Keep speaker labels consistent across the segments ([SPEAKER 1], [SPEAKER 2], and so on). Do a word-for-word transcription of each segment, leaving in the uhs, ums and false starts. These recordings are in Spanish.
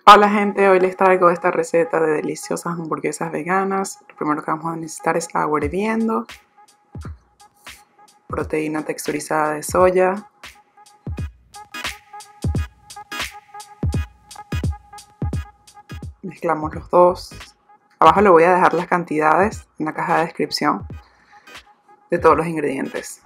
[SPEAKER 1] Hola gente, hoy les traigo esta receta de deliciosas hamburguesas veganas. Lo primero que vamos a necesitar es agua hirviendo, proteína texturizada de soya, mezclamos los dos. Abajo le voy a dejar las cantidades en la caja de descripción de todos los ingredientes.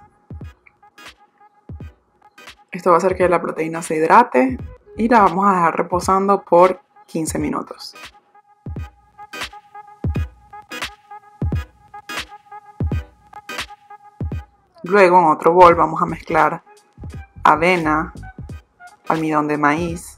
[SPEAKER 1] Esto va a hacer que la proteína se hidrate y la vamos a dejar reposando por quince minutos. Luego en otro bol vamos a mezclar avena, almidón de maíz,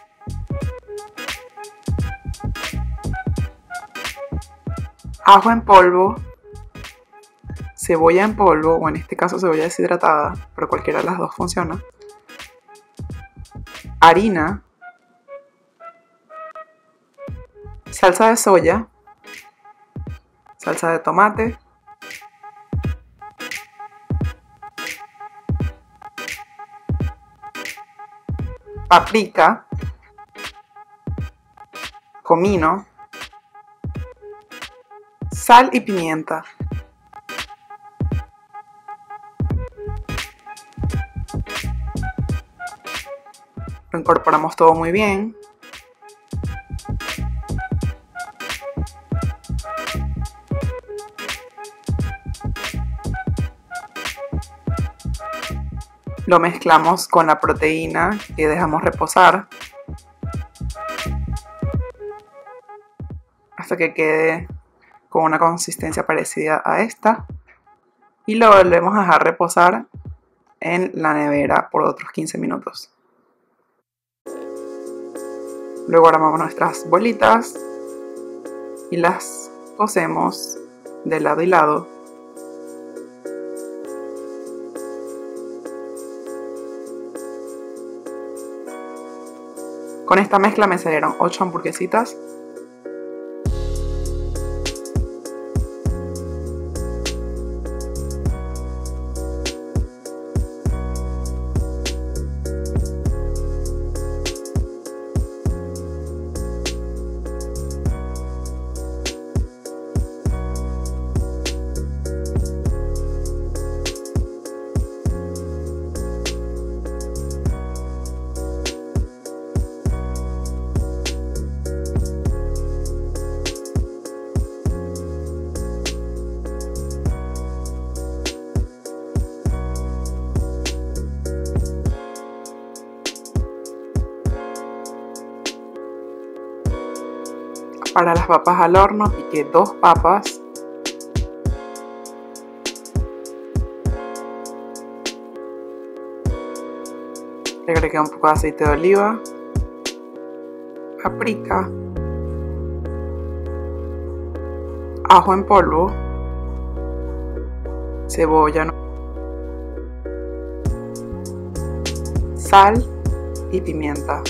[SPEAKER 1] ajo en polvo, cebolla en polvo, o en este caso cebolla deshidratada, pero cualquiera de las dos funciona, harina, salsa de soya, salsa de tomate, paprika, comino, sal y pimienta. Lo incorporamos todo muy bien. Lo mezclamos con la proteína que dejamos reposar hasta que quede con una consistencia parecida a esta, y lo volvemos a dejar reposar en la nevera por otros quince minutos. Luego armamos nuestras bolitas y las cosemos de lado y lado. Con esta mezcla me salieron ocho hamburguesitas. Para las papas al horno piqué dos papas, le agregué un poco de aceite de oliva, paprika, ajo en polvo, cebolla, sal y pimienta.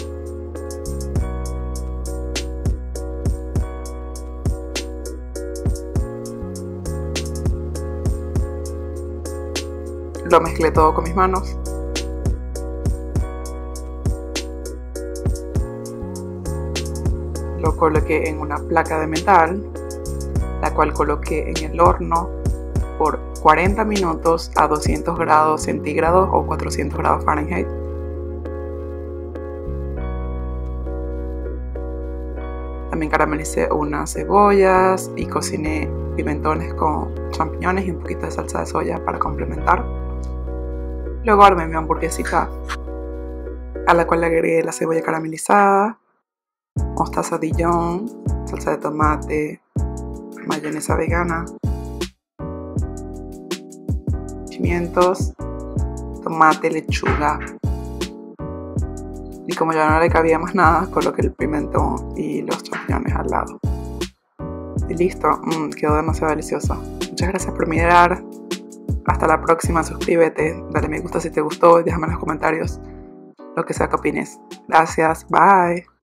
[SPEAKER 1] Lo mezclé todo con mis manos. Lo coloqué en una placa de metal, la cual coloqué en el horno por cuarenta minutos a doscientos grados centígrados o cuatrocientos grados Fahrenheit. También caramelicé unas cebollas y cociné pimentones con champiñones y un poquito de salsa de soya para complementar. Luego armé mi hamburguesita, a la cual le agregué la cebolla caramelizada, mostaza Dijon, salsa de tomate, mayonesa vegana, pimientos, tomate, lechuga. Y como ya no le cabía más nada, coloqué el pimentón y los champiñones al lado. Y listo, mmm, quedó demasiado delicioso. Muchas gracias por mirar. Hasta la próxima, suscríbete, dale me gusta si te gustó y déjame en los comentarios lo que sea que opines. Gracias, bye.